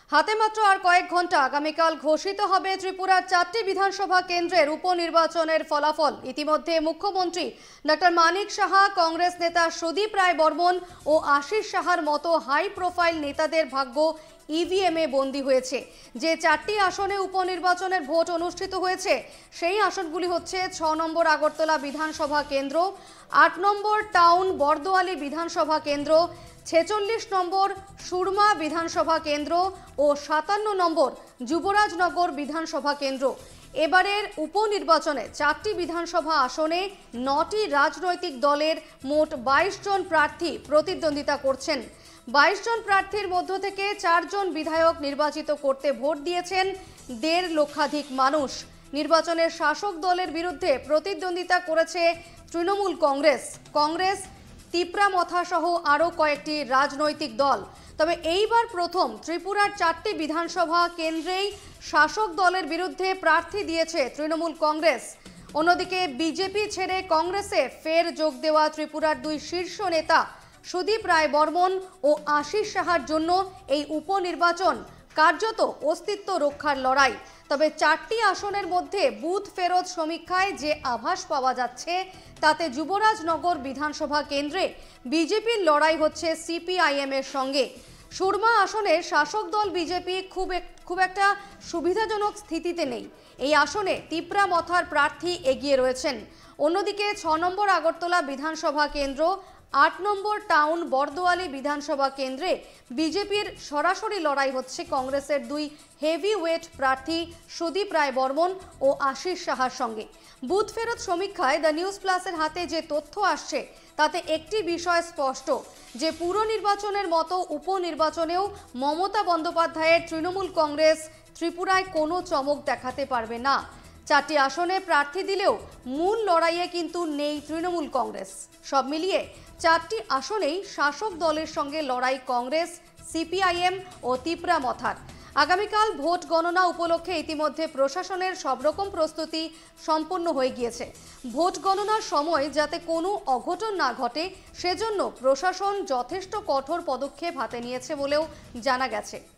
হাতে মাত্র আর কয়েক ঘন্টা আগামীকাল ঘোষিত হবে ত্রিপুরার 4টি বিধানসভা কেন্দ্রের উপনির্বাচনের ফলাফল। ইতিমধ্যে মুখ্যমন্ত্রী ডক্টর মানিক সাহা, কংগ্রেস নেতা সুদীপ রায় বর্মন ও আশিস সাহার মতো হাই প্রোফাইল নেতাদের ভাগ্য ইভিএমে বন্দী হয়েছে। যে 4টি আসনে উপনির্বাচনের ভোট অনুষ্ঠিত হয়েছে সেই আসনগুলি হচ্ছে 6 নম্বর আগরতলা বিধানসভা কেন্দ্র, 8 নম্বর টাউন বরদোয়ালি বিধানসভা কেন্দ্র, 46 নম্বর সুরমা বিধানসভা কেন্দ্র ও 57 নম্বর যুবরাজনগর বিধানসভা কেন্দ্র। এবারের উপনির্বাচনে 4টি বিধানসভা আসনে 9টি রাজনৈতিক দলের মোট 22 জন প্রার্থী প্রতিদ্বন্দ্বিতা করছেন। 22 জন প্রার্থীর মধ্য থেকে 4 জন বিধায়ক নির্বাচিত করতে ভোট দিয়েছেন 1.5 লক্ষাধিক মানুষ। নির্বাচনের শাসক দলের বিরুদ্ধে প্রতিদ্বন্দ্বিতা করেছে তৃণমূল কংগ্রেস, ত্রিপুরা মথা সহ আরও কয়েকটি রাজনৈতিক দল। তবে এইবার প্রথম ত্রিপুরার 4টি বিধানসভা কেন্দ্রেই শাসক দলের বিরুদ্ধে প্রার্থী দিয়েছে তৃণমূল কংগ্রেস। অন্যদিকে বিজেপি ছেড়ে কংগ্রেসে ফের যোগ দেওয়া ত্রিপুরার 2 শীর্ষ নেতা সুদীপ রায় বর্মন ও আশিস সাহার জন্য এই উপনির্বাচন কার্যত অস্তিত্ব রক্ষার লড়াই। তবে 4টি আসনের মধ্যে বুথ ফেরত সমীক্ষায় যে আভাস পাওয়া যাচ্ছে তাতে যুবরাজনগর বিধানসভা কেন্দ্রে বিজেপির লড়াই হচ্ছে সিপিআইএম এর সঙ্গে। সুরমা আসনে শাসক দল বিজেপি খুব একটা সুবিধাজনক স্থিতিতে নেই। এই আসনে ত্রিপুরা মথার প্রার্থী এগিয়ে রয়েছেন। অন্যদিকে 6 নম্বর আগরতলা বিধানসভা কেন্দ্র, 8 নম্বর টাউন বরদোয়ালি বিধানসভা কেন্দ্রে বিজেপির সরাসরি লড়াই হচ্ছে কংগ্রেসের 2 হেভিওয়েট প্রার্থী সুদীপ রায় বর্মন ও আশিস সাহার সঙ্গে। বুথ ফেরত সমীক্ষায় দ্য নিউজ প্লাসের হাতে যে তথ্য আসছে তাতে একটি বিষয় স্পষ্ট, যে পুর নির্বাচনের মতো উপনির্বাচনেও মমতা বন্দ্যোপাধ্যায়ের তৃণমূল কংগ্রেস ত্রিপুরায় কোনো চমক দেখাতে পারবে না। 4টি আসনে প্রার্থী দিলেও মূল লড়াইয়ে কিন্তু নেই তৃণমূল কংগ্রেস। সব মিলিয়ে 4টি আসনেই শাসক দলের সঙ্গে লড়াই কংগ্রেস, সিপিআইএম ও ত্রিপুরা মথার। আগামীকাল ভোট গণনা উপলক্ষে ইতিমধ্যে প্রশাসনের সব রকম প্রস্তুতি সম্পন্ন হয়ে গিয়েছে। ভোট গণনার সময় যাতে কোনো অঘটন না ঘটে সেজন্য প্রশাসন যথেষ্ট কঠোর পদক্ষেপ হাতে নিয়েছে বলেও জানা গেছে।